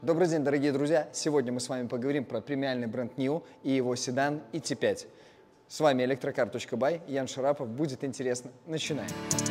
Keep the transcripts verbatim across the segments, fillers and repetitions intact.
Добрый день, дорогие друзья! Сегодня мы с вами поговорим про премиальный бренд нио и его седан и ти пять. С вами электрокар точка бай, Ян Шарапов. Будет интересно. Начинаем!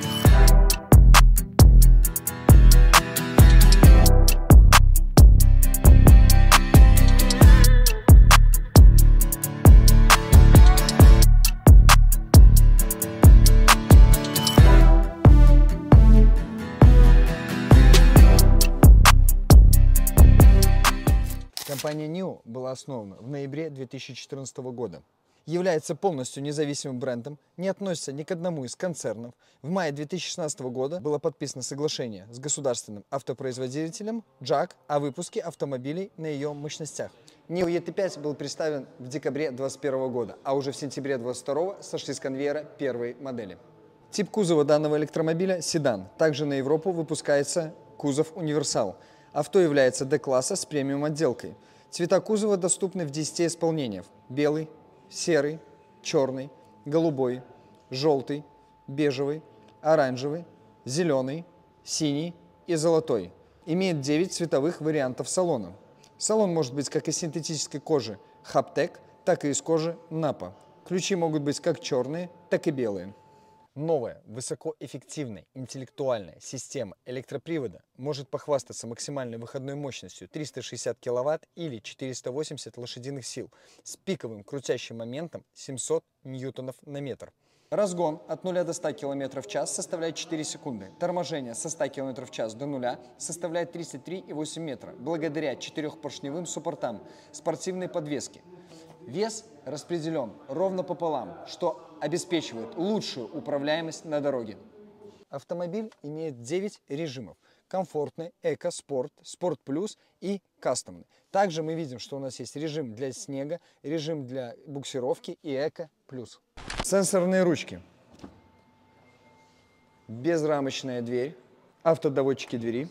Компания нио была основана в ноябре две тысячи четырнадцатого года. Является полностью независимым брендом, не относится ни к одному из концернов. В мае две тысячи шестнадцатого года было подписано соглашение с государственным автопроизводителем джак о выпуске автомобилей на ее мощностях. нио и ти пять был представлен в декабре две тысячи двадцать первого года, а уже в сентябре две тысячи двадцать второго сошли с конвейера первые модели. Тип кузова данного электромобиля – седан. Также на Европу выпускается кузов универсал. Авто является дэ-класса с премиум отделкой. Цвета кузова доступны в десяти исполнениях: белый, серый, черный, голубой, желтый, бежевый, оранжевый, зеленый, синий и золотой. Имеет девять цветовых вариантов салона. Салон может быть как из синтетической кожи Хаптек, так и из кожи Напа. Ключи могут быть как черные, так и белые. Новая, высокоэффективная, интеллектуальная система электропривода может похвастаться максимальной выходной мощностью триста шестьдесят киловатт или четыреста восемьдесят лошадиных сил с пиковым крутящим моментом семьсот ньютонов на метр. Разгон от нуля до ста километров в час составляет четыре секунды. Торможение со ста километров в час до нуля составляет тридцать три и восемь метра благодаря четырехпоршневым суппортам спортивной подвески. Вес распределен ровно пополам, что обеспечивает лучшую управляемость на дороге. Автомобиль имеет девять режимов: комфортный, эко, спорт, спорт плюс и кастомный. Также мы видим, что у нас есть режим для снега, режим для буксировки и эко плюс. Сенсорные ручки, безрамочная дверь, автодоводчики двери,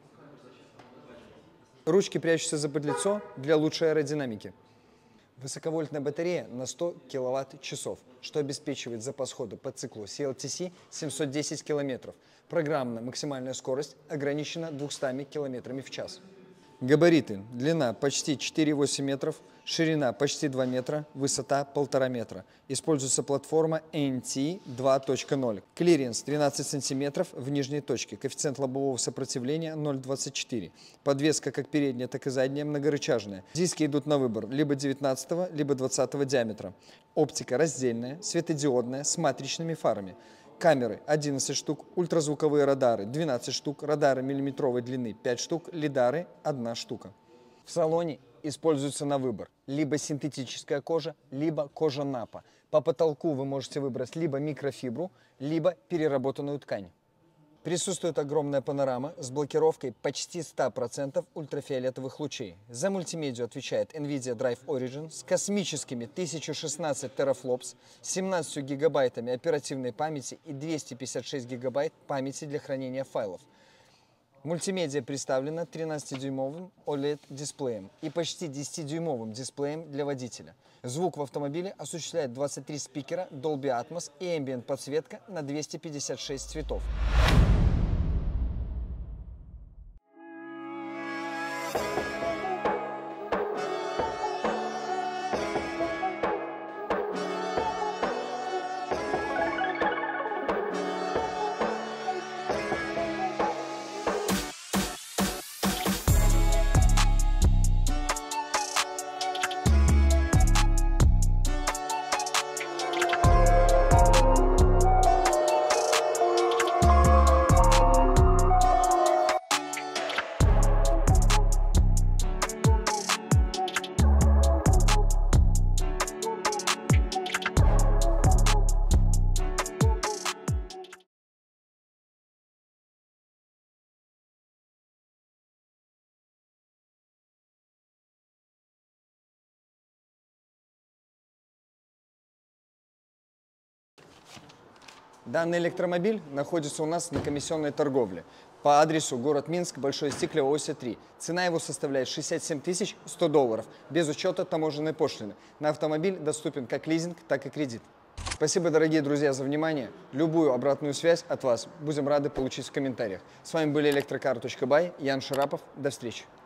ручки, прячущиеся за подлицо для лучшей аэродинамики. Высоковольтная батарея на сто киловатт-часов, что обеспечивает запас хода по циклу си эл ти си семьсот десять километров. Программная максимальная скорость ограничена двумястами километрами в час. Габариты. Длина почти четыре и восемь метров, ширина почти два метра, высота полтора метра. Используется платформа эн ти два точка ноль. Клиренс тринадцать сантиметров в нижней точке. Коэффициент лобового сопротивления ноль целых двадцать четыре сотых. Подвеска как передняя, так и задняя многорычажная. Диски идут на выбор либо девятнадцатого, либо двадцатого диаметра. Оптика раздельная, светодиодная, с матричными фарами. Камеры одиннадцать штук, ультразвуковые радары двенадцать штук, радары миллиметровой длины пять штук, лидары одна штука. В салоне используется на выбор либо синтетическая кожа, либо кожа Напа. По потолку вы можете выбрать либо микрофибру, либо переработанную ткань. Присутствует огромная панорама с блокировкой почти ста процентов ультрафиолетовых лучей. За мультимедиа отвечает NVIDIA Drive Origin с космическими тысяча шестнадцать терафлопс, семнадцатью гигабайтами оперативной памяти и двухсот пятидесятью шестью гигабайт памяти для хранения файлов. Мультимедиа представлена тринадцатидюймовым о лед-дисплеем и почти десятидюймовым дисплеем для водителя. Звук в автомобиле осуществляет двадцать три спикера Dolby Atmos и Ambient подсветка на двести пятьдесят шесть цветов. Данный электромобиль находится у нас на комиссионной торговле по адресу город Минск, Большое Стиклево, Ося три. Цена его составляет шестьдесят семь тысяч сто долларов, без учета таможенной пошлины. На автомобиль доступен как лизинг, так и кредит. Спасибо, дорогие друзья, за внимание. Любую обратную связь от вас будем рады получить в комментариях. С вами были электрокар точка бай, Ян Шарапов. До встречи.